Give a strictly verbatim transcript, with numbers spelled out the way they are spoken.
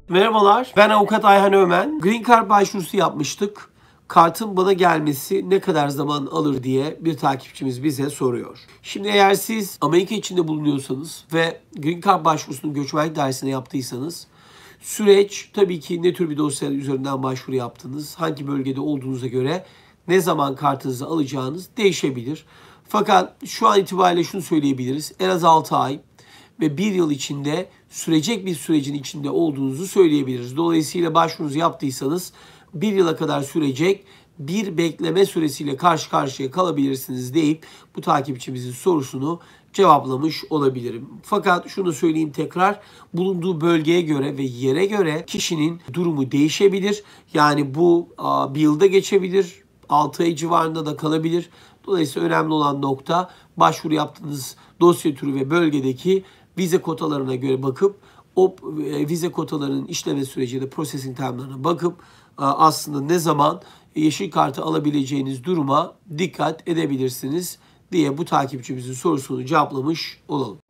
Merhabalar, ben avukat Ayhan Ömen. Green Card başvurusu yapmıştık. Kartın bana gelmesi ne kadar zaman alır diye bir takipçimiz bize soruyor. Şimdi eğer siz Amerika içinde bulunuyorsanız ve Green Card başvurusunu göçmenlik dairesine yaptıysanız süreç tabii ki ne tür bir dosya üzerinden başvuru yaptınız, hangi bölgede olduğunuza göre ne zaman kartınızı alacağınız değişebilir. Fakat şu an itibariyle şunu söyleyebiliriz. En az altı ay ve bir yıl içinde sürecek bir sürecin içinde olduğunuzu söyleyebiliriz. Dolayısıyla başvurunuzu yaptıysanız bir yıla kadar sürecek bir bekleme süresiyle karşı karşıya kalabilirsiniz deyip bu takipçimizin sorusunu cevaplamış olabilirim. Fakat şunu söyleyeyim tekrar, bulunduğu bölgeye göre ve yere göre kişinin durumu değişebilir. Yani bu bir yılda geçebilir, altı ay civarında da kalabilir. Dolayısıyla önemli olan nokta başvuru yaptığınız dosya türü ve bölgedeki vize kotalarına göre bakıp o vize kotalarının işleme sürecinde processing time'larına bakıp aslında ne zaman yeşil kartı alabileceğiniz duruma dikkat edebilirsiniz diye bu takipçimizin sorusunu cevaplamış olalım.